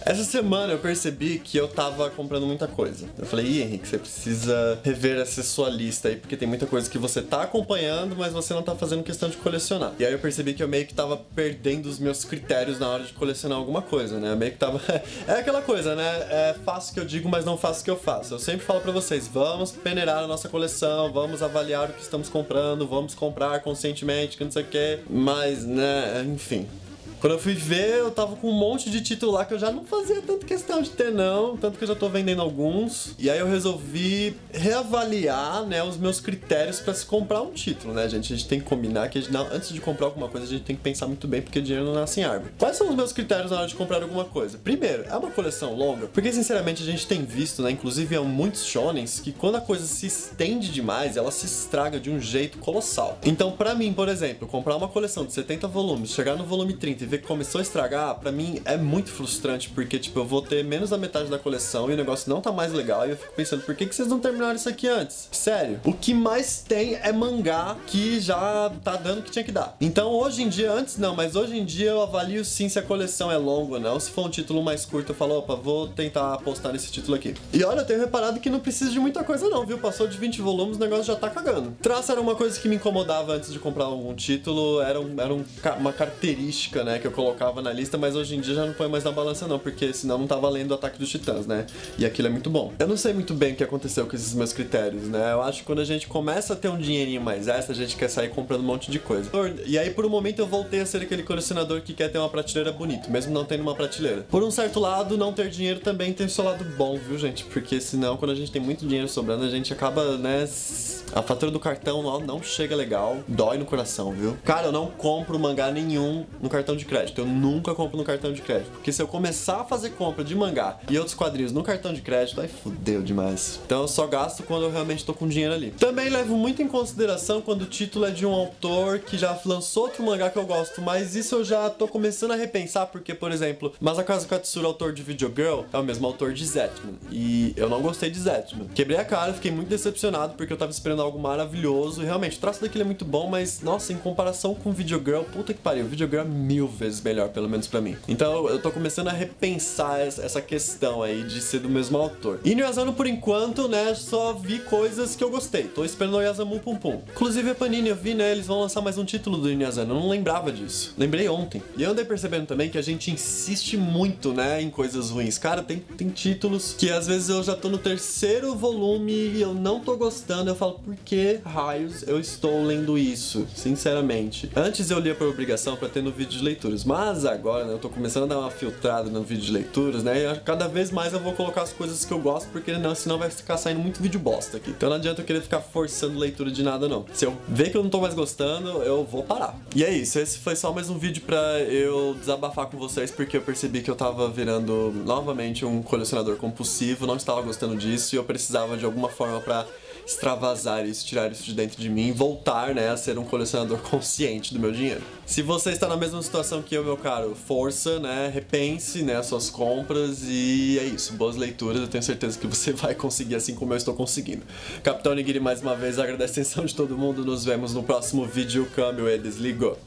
Essa semana eu percebi que eu tava comprando muita coisa. Eu falei, ih, Henrique, você precisa rever essa sua lista aí, porque tem muita coisa que você tá acompanhando, mas você não tá fazendo questão de colecionar. E aí eu percebi que eu meio que tava perdendo os meus critérios na hora de colecionar alguma coisa, né? Eu meio que tava... É aquela coisa, né? É, faço o que eu digo, mas não faço o que eu faço. Eu sempre falo pra vocês, vamos peneirar a nossa coleção, vamos avaliar o que estamos comprando, vamos comprar conscientemente, que não sei o que. Mas, né, enfim... Quando eu fui ver, eu tava com um monte de título lá que eu já não fazia tanta questão de ter não, tanto que eu já tô vendendo alguns. E aí eu resolvi reavaliar, né, os meus critérios pra se comprar um título, né, gente? A gente tem que combinar que antes de comprar alguma coisa, a gente tem que pensar muito bem, porque dinheiro não nasce em árvore. Quais são os meus critérios na hora de comprar alguma coisa? Primeiro, é uma coleção longa? Porque, sinceramente, a gente tem visto, né, inclusive em muitos shonens, que quando a coisa se estende demais, ela se estraga de um jeito colossal. Então, pra mim, por exemplo, comprar uma coleção de 70 volumes, chegar no volume 30 e ver que começou a estragar, pra mim é muito frustrante, porque, tipo, eu vou ter menos da metade da coleção e o negócio não tá mais legal, e eu fico pensando, por que vocês não terminaram isso aqui antes? Sério, o que mais tem é mangá que já tá dando o que tinha que dar. Então, hoje em dia, antes não, mas hoje em dia eu avalio sim se a coleção é longa ou não. Se for um título mais curto, eu falo, opa, vou tentar apostar nesse título aqui. E olha, eu tenho reparado que não precisa de muita coisa não, viu? Passou de 20 volumes, o negócio já tá cagando. Traço era uma coisa que me incomodava antes de comprar algum título, era uma característica, né, que eu colocava na lista, mas hoje em dia já não põe mais na balança não, porque senão não tá valendo o Ataque dos Titãs, né? E aquilo é muito bom. Eu não sei muito bem o que aconteceu com esses meus critérios, né? Eu acho que quando a gente começa a ter um dinheirinho mais extra, a gente quer sair comprando um monte de coisa. E aí, por um momento, eu voltei a ser aquele colecionador que quer ter uma prateleira bonita, mesmo não tendo uma prateleira. Por um certo lado, não ter dinheiro também tem o seu lado bom, viu, gente? Porque senão, quando a gente tem muito dinheiro sobrando, a gente acaba, né... A fatura do cartão não chega legal, dói no coração, viu? Cara, eu não compro mangá nenhum no cartão de crédito. Eu nunca compro no cartão de crédito. Porque se eu começar a fazer compra de mangá e outros quadrinhos no cartão de crédito, aí fudeu demais. Então eu só gasto quando eu realmente tô com dinheiro ali. Também levo muito em consideração quando o título é de um autor que já lançou outro mangá que eu gosto, mas isso eu já tô começando a repensar, porque, por exemplo, Masakazu Katsura, autor de Video Girl, é o mesmo autor de Zetman. E eu não gostei de Zetman. Quebrei a cara, fiquei muito decepcionado, porque eu tava esperando algo maravilhoso. E realmente, o traço daquele é muito bom, mas, nossa, em comparação com Video Girl, puta que pariu, Video Girl é 1000 vezes melhor, pelo menos pra mim. Então eu tô começando a repensar essa questão aí de ser do mesmo autor. E no Yazano, por enquanto, né, só vi coisas que eu gostei. Tô esperando o Yazamu Pum Pum. Inclusive a Panini, eu vi, né, eles vão lançar mais um título do Yazano. Eu não lembrava disso. Lembrei ontem. E eu andei percebendo também que a gente insiste muito, né, em coisas ruins. Cara, tem títulos que às vezes eu já tô no terceiro volume e eu não tô gostando. Eu falo, por que raios eu estou lendo isso? Sinceramente. Antes eu lia por obrigação pra ter no vídeo de leituras, mas agora, né, eu tô começando a dar uma filtrada no vídeo de leituras, né, e cada vez mais eu vou colocar as coisas que eu gosto, porque senão vai ficar saindo muito vídeo bosta aqui. Então não adianta eu querer ficar forçando leitura de nada, não. Se eu ver que eu não tô mais gostando, eu vou parar. E é isso, esse foi só mais um vídeo pra eu desabafar com vocês, porque eu percebi que eu tava virando novamente um colecionador compulsivo, não estava gostando disso, e eu precisava de alguma forma pra extravasar isso, tirar isso de dentro de mim e voltar, né, a ser um colecionador consciente do meu dinheiro. Se você está na mesma situação que eu, meu caro, força, né, repense, né, as suas compras e é isso, boas leituras, eu tenho certeza que você vai conseguir assim como eu estou conseguindo. Capitão Nigiri mais uma vez agradece a atenção de todo mundo, nos vemos no próximo vídeo, câmbio e desligou.